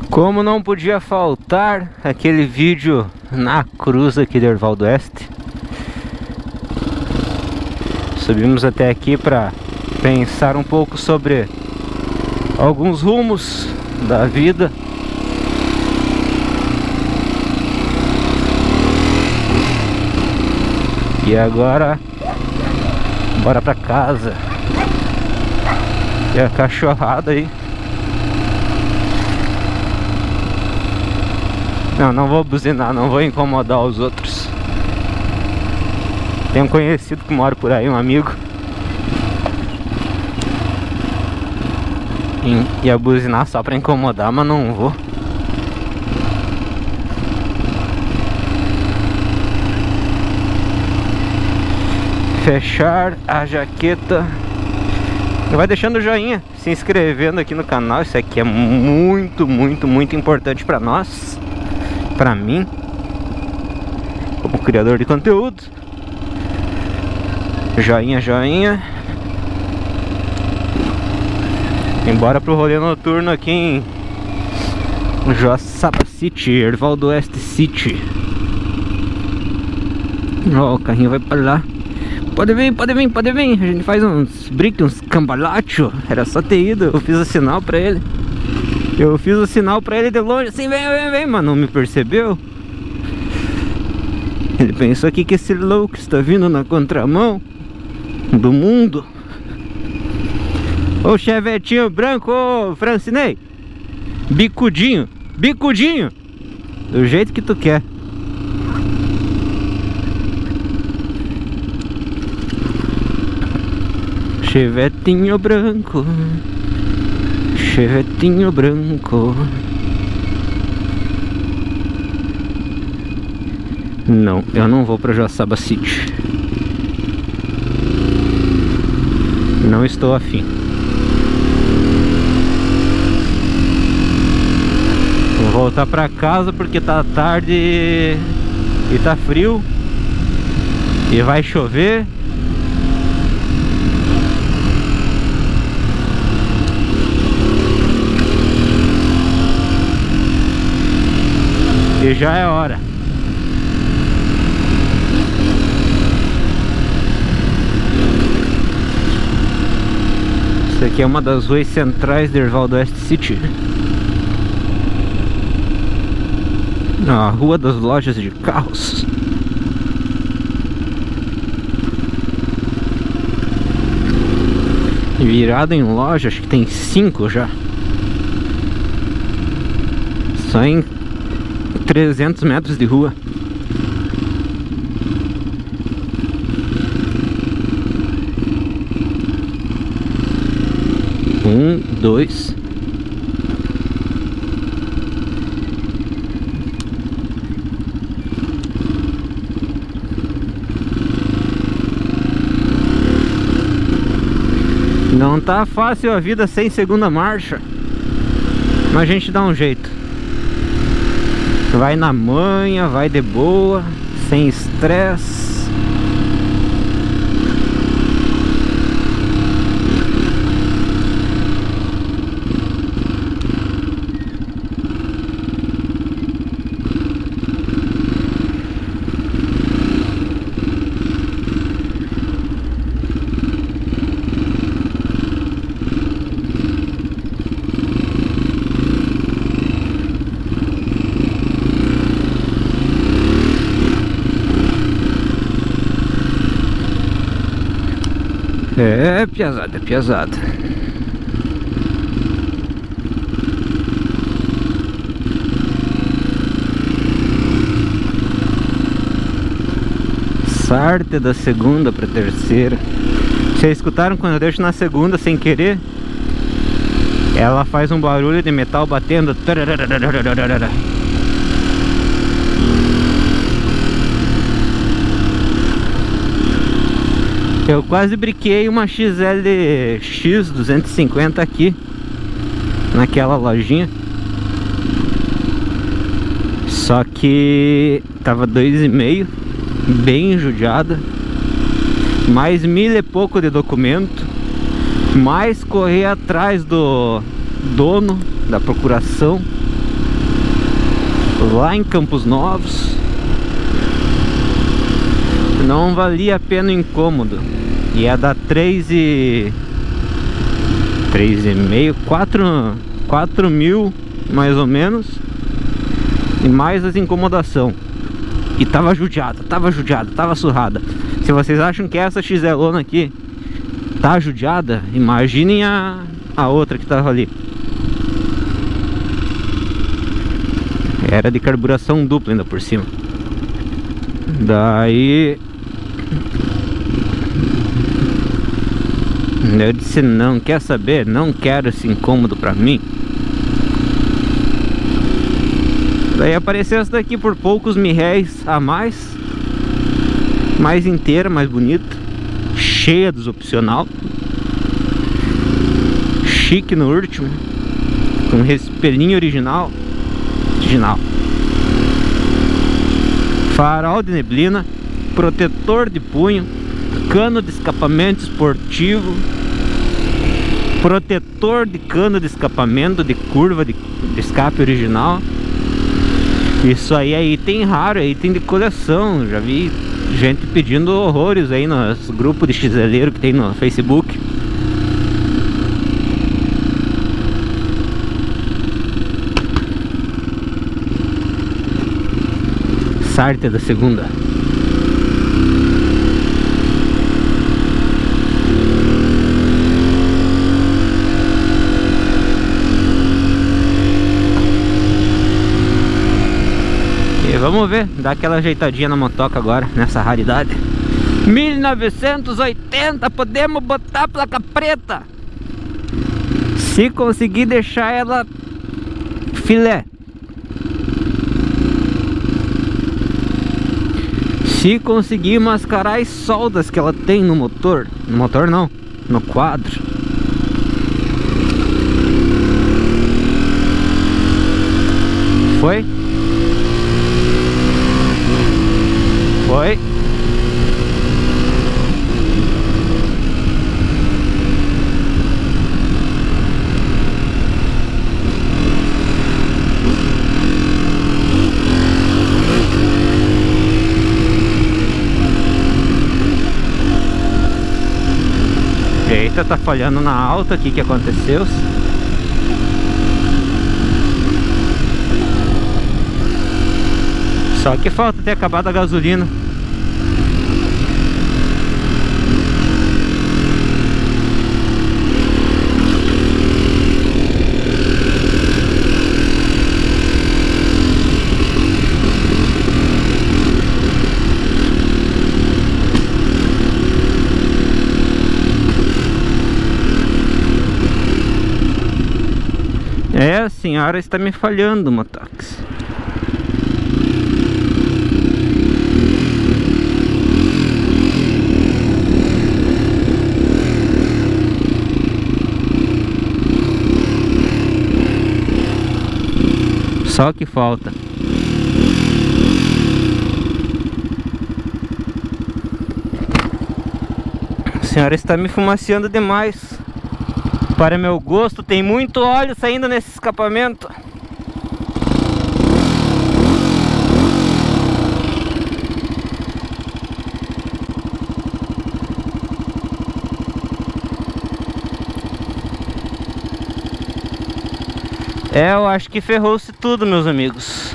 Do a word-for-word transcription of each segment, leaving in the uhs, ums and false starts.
Como não podia faltar aquele vídeo na cruz aqui do Erval do Oeste. Subimos até aqui para pensar um pouco sobre alguns rumos da vida. E agora, bora pra casa. E a cachorrada aí. Não, não vou buzinar, não vou incomodar os outros. Tem um conhecido que mora por aí, um amigo. E ia buzinar só pra incomodar, mas não vou. Fechar a jaqueta. Vai deixando o joinha, se inscrevendo aqui no canal. Isso aqui é muito, muito, muito importante pra nós. Pra mim, como criador de conteúdo. Joinha, joinha. Embora pro rolê noturno aqui em Joaçaba City, Erval do Oeste City. Ó, o carrinho vai pra lá. Pode vir, pode vir, pode vir. A gente faz uns briques, uns cambalacho. Era só ter ido, eu fiz o sinal pra ele. Eu fiz o sinal pra ele de longe, assim, vem, vem, vem, mas não me percebeu. Ele pensou aqui que esse louco está vindo na contramão do mundo. Ô chevetinho branco, ô Francinei. Bicudinho, bicudinho. Do jeito que tu quer. Chevetinho branco, chevetinho branco. Não, eu não vou pra Joaçaba City. Não estou afim. Vou voltar pra casa porque tá tarde e tá frio. E vai chover. E já é hora. Isso aqui é uma das ruas centrais de Erval do Oeste City. A rua das lojas de carros. Virada em loja, acho que tem cinco já. Só em trezentos metros de rua. Um, dois. Não tá fácil a vida sem segunda marcha, mas a gente dá um jeito. Vai na manha, vai de boa, sem estresse. É pesado, é pesado. Sarte da segunda para terceira. Vocês escutaram quando eu deixo na segunda sem querer? Ela faz um barulho de metal batendo. Eu quase briquei uma X L X duzentos e cinquenta aqui naquela lojinha. Só que tava dois e meio, bem judiada. Mais mil e pouco de documento. Mais correr atrás do dono da procuração. lá em Campos Novos. Não valia a pena o incômodo. Ia dar três e... três e meio, quatro, quatro mil mais ou menos. E mais as incomodação. E tava judiada, tava judiada, tava surrada. Se vocês acham que essa XLona aqui tá judiada, imaginem a, a outra que tava ali. Era de carburação dupla ainda por cima. Daí eu disse, não, quer saber? Não quero esse incômodo pra mim. Daí apareceu essa daqui por poucos mil réis a mais. Mais inteira, mais bonita. Cheia dos opcional. Chique no último. Com espelhinho original. Original. Farol de neblina. Protetor de punho. Cano de escapamento esportivo. Protetor de cano de escapamento. De curva de, de escape original. Isso aí é item raro, é item de coleção. Já vi gente pedindo horrores aí nos grupos de xeleiro que tem no Facebook. Sartre da segunda. Vamos ver, dar aquela ajeitadinha na motoca agora, nessa raridade. mil novecentos e oitenta, podemos botar a placa preta. Se conseguir deixar ela filé. Se conseguir mascarar as soldas que ela tem no motor. No motor não, no quadro. Foi? Foi. Eita, tá falhando na alta aqui, que aconteceu? Só que falta ter acabado a gasolina. É, a senhora está me falhando, motox. Só que falta. A senhora está me fumaciando demais. Para meu gosto, tem muito óleo saindo nesse escapamento. É, eu acho que ferrou-se tudo, meus amigos.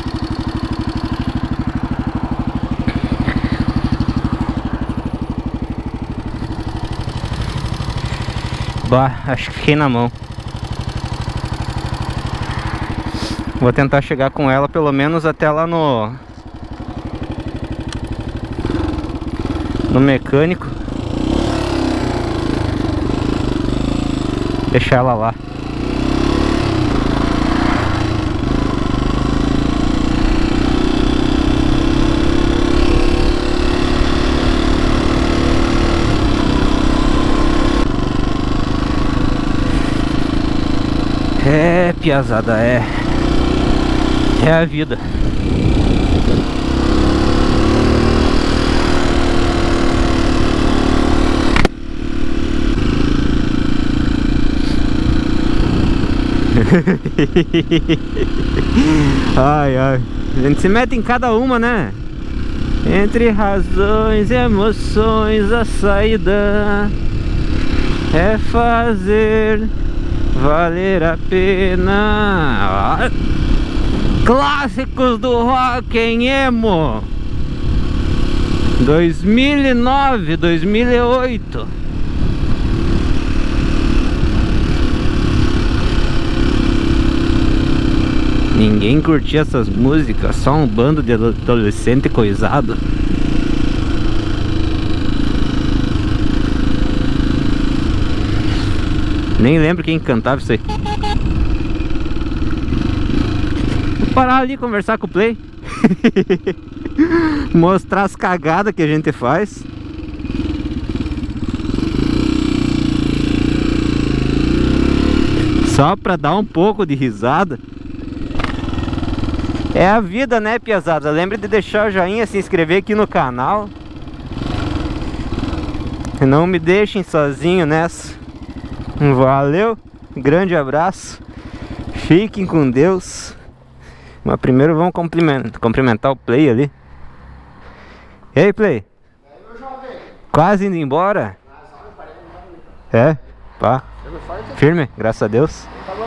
Bah, acho que fiquei na mão. Vou tentar chegar com ela pelo menos até lá no no mecânico. Deixar ela lá. É, piazada, é É a vida. Ai, ai. A gente se mete em cada uma, né? Entre razões e emoções, a saída é fazer valer a pena. Clássicos do rock em emo dois mil e nove, dois mil e oito. Ninguém curtia essas músicas, só um bando de adolescente coisado. Nem lembro quem cantava isso aí. Vou parar ali e conversar com o Play. Mostrar as cagadas que a gente faz. Só pra dar um pouco de risada. É a vida, né, piazada? Lembre de deixar o joinha, se inscrever aqui no canal. E não me deixem sozinho nessa. Valeu, grande abraço. Fiquem com Deus. Mas primeiro vamos cumprimentar, cumprimentar o Play ali. E aí, Play? Quase indo embora? É? Pá. Firme, graças a Deus.